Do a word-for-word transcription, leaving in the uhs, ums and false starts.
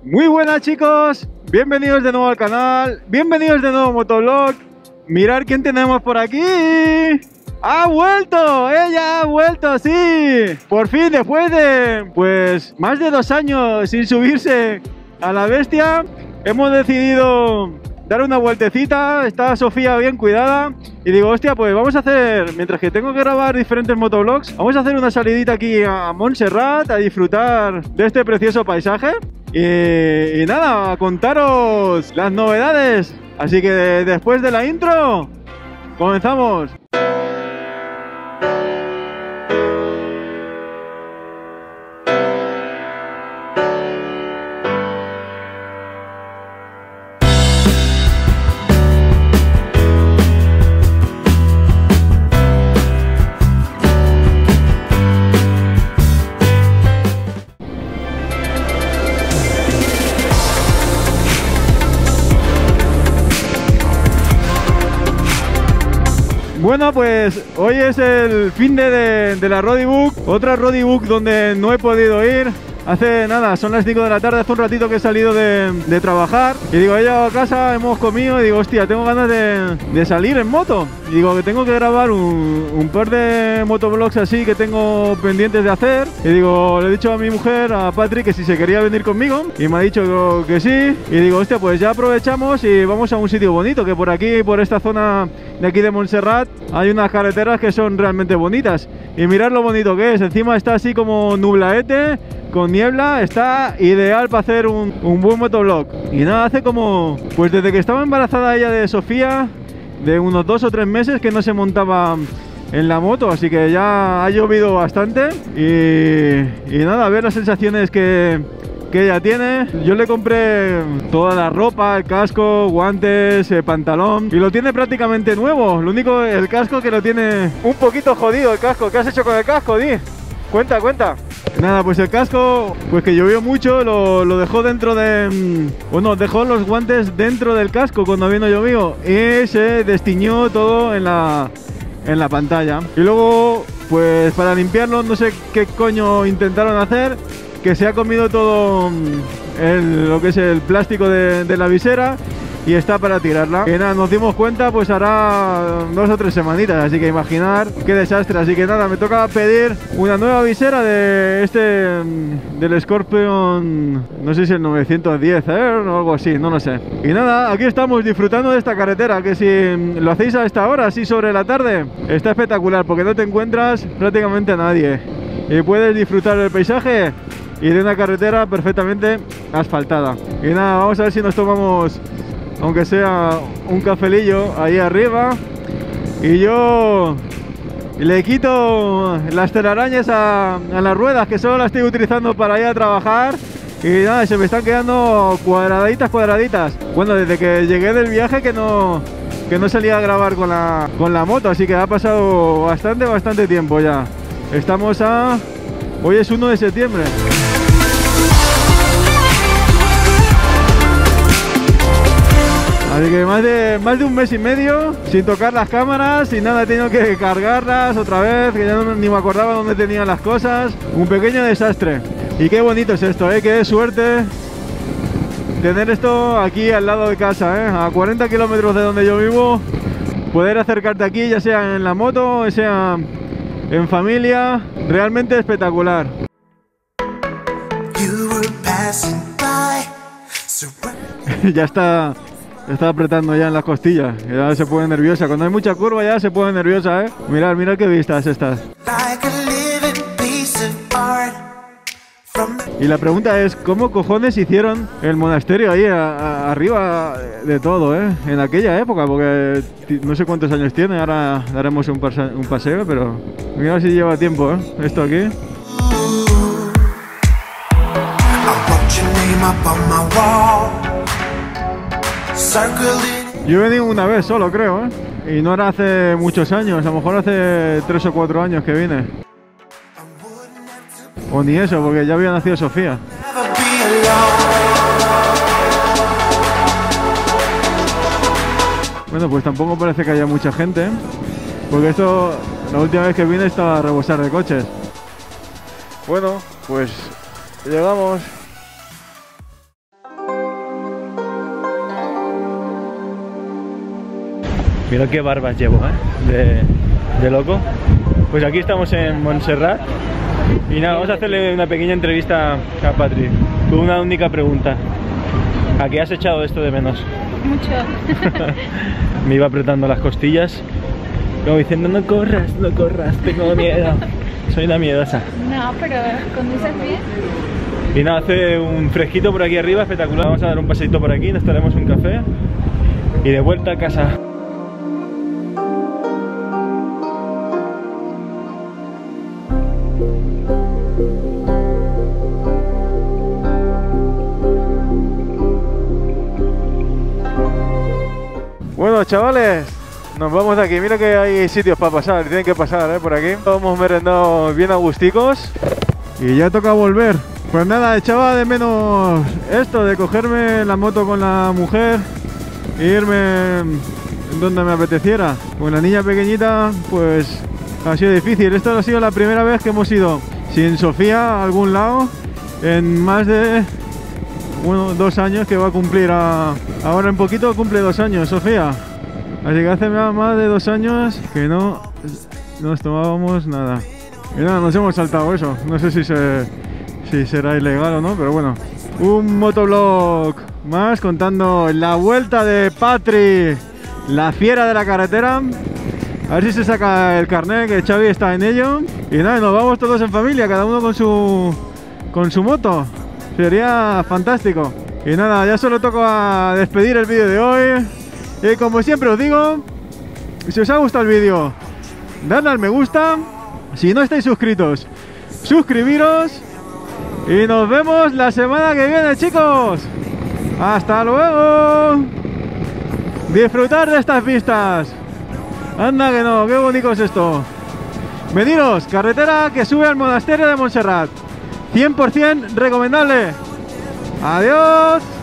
Muy buenas chicos, bienvenidos de nuevo al canal, bienvenidos de nuevo a Motovlog. Mirad quién tenemos por aquí. ¡Ha vuelto! ¡Ella ha vuelto! ¡Sí! Por fin, después de pues más de dos años sin subirse a la bestia, hemos decidido dar una vueltecita. Está Sofía bien cuidada y digo, hostia, pues vamos a hacer, mientras que tengo que grabar diferentes motovlogs, vamos a hacer una salidita aquí a Montserrat a disfrutar de este precioso paisaje. Y, y nada, a contaros las novedades. Así que de, después de la intro, comenzamos. Bueno, pues hoy es el fin de, de, de la Roadie-Book, otra Roadie-Book donde no he podido ir. Hace nada, son las cinco de la tarde, hace un ratito que he salido de, de trabajar y digo, he llegado a casa, hemos comido y digo, hostia, tengo ganas de, de salir en moto. Y digo que tengo que grabar un, un par de motovlogs así que tengo pendientes de hacer. Y digo, le he dicho a mi mujer, a Patrick, que si se quería venir conmigo y me ha dicho que sí. Y digo, hostia, pues ya aprovechamos y vamos a un sitio bonito, que por aquí, por esta zona de aquí de Montserrat, hay unas carreteras que son realmente bonitas. Y mirad lo bonito que es, encima está así como nublaete, con niebla, está ideal para hacer un, un buen motovlog. Y nada, hace como, pues desde que estaba embarazada ella de Sofía, de unos dos o tres meses que no se montaba en la moto, así que ya ha llovido bastante. Y, y nada, a ver las sensaciones que, que ella tiene. Yo le compré toda la ropa, el casco, guantes, el pantalón, y lo tiene prácticamente nuevo. Lo único, el casco que lo tiene un poquito jodido, el casco. ¿Qué has hecho con el casco, Di? Cuenta, cuenta. Nada, pues el casco, pues que llovió mucho, lo, lo dejó dentro de... Bueno, dejó los guantes dentro del casco cuando vino llovido y se destiñó todo en la, en la pantalla. Y luego, pues para limpiarlo, no sé qué coño intentaron hacer, que se ha comido todo el, lo que es el plástico de, de la visera y está para tirarla. Y nada, nos dimos cuenta, pues hará dos o tres semanitas, así que imaginar qué desastre. Así que nada, me toca pedir una nueva visera de este, del Scorpion, no sé si el novecientos diez ¿eh? o algo así, no lo sé. Y nada, aquí estamos disfrutando de esta carretera, que si lo hacéis a esta hora, así sobre la tarde, está espectacular, porque no te encuentras prácticamente a nadie y puedes disfrutar del paisaje y de una carretera perfectamente asfaltada. Y nada, vamos a ver si nos tomamos, aunque sea un cafelillo ahí arriba, y yo le quito las telarañas a, a las ruedas, que solo las estoy utilizando para ir a trabajar. Y nada, se me están quedando cuadraditas, cuadraditas. Bueno, desde que llegué del viaje que no, que no salía a grabar con la, con la moto, así que ha pasado bastante, bastante tiempo ya. Estamos a... Hoy es uno de septiembre. Así que más de, más de un mes y medio sin tocar las cámaras y nada, he tenido que cargarlas otra vez, que ya no, ni me acordaba dónde tenía las cosas. Un pequeño desastre. Y qué bonito es esto, ¿eh? Qué suerte tener esto aquí al lado de casa, ¿eh? A cuarenta kilómetros de donde yo vivo, poder acercarte aquí, ya sea en la moto, sea en familia, realmente espectacular. Ya está... Está apretando ya en las costillas, ya se pone nerviosa. Cuando hay mucha curva ya se pone nerviosa, ¿eh? Mirad, mirad qué vistas estas. Y la pregunta es, ¿cómo cojones hicieron el monasterio ahí a, a, arriba de todo, eh? En aquella época, porque no sé cuántos años tiene, ahora daremos un, pase un paseo, pero mira si lleva tiempo, ¿eh? Esto aquí. Yo he venido una vez solo, creo, ¿eh? Y no era hace muchos años, a lo mejor hace tres o cuatro años que vine. O ni eso, porque ya había nacido Sofía. Bueno, pues tampoco parece que haya mucha gente, ¿eh? Porque esto, la última vez que vine estaba a rebosar de coches. Bueno, pues llegamos. Mira qué barbas llevo, ¿eh? De, de loco. Pues aquí estamos en Montserrat. Y nada, vamos a hacerle una pequeña entrevista a Patri. Con una única pregunta. ¿A qué has echado esto de menos? Mucho. Me iba apretando las costillas. Como diciendo, no corras, no corras, tengo miedo. Soy una miedosa. No, pero conduces bien. Y nada, hace un fresquito por aquí arriba, espectacular. Vamos a dar un paseito por aquí, nos tomaremos un café. Y de vuelta a casa. Bueno, chavales, nos vamos de aquí. Mira que hay sitios para pasar, tienen que pasar, ¿eh? Por aquí. Hemos merendado bien agusticos y ya toca volver. Pues nada, echaba de menos esto de cogerme la moto con la mujer e irme donde me apeteciera. Con la niña pequeñita, pues ha sido difícil. Esta ha sido la primera vez que hemos ido sin Sofía a algún lado en más de... bueno, dos años que va a cumplir a... ahora en poquito cumple dos años, Sofía. Así que hace más de dos años que no nos tomábamos nada. Y nada, nos hemos saltado eso. No sé si, se, si será ilegal o no, pero bueno. Un motoblog más contando la vuelta de Patri, la fiera de la carretera. A ver si se saca el carnet, que Xavi está en ello. Y nada, nos vamos todos en familia, cada uno con su, con su moto. Sería fantástico. Y nada, ya solo toco a despedir el vídeo de hoy. Y como siempre os digo, si os ha gustado el vídeo, dadle al me gusta. Si no estáis suscritos, suscribiros. Y nos vemos la semana que viene, chicos. ¡Hasta luego! Disfrutar de estas vistas. Anda que no, qué bonito es esto. Veniros, carretera que sube al monasterio de Montserrat. cien por cien recomendable. Adiós.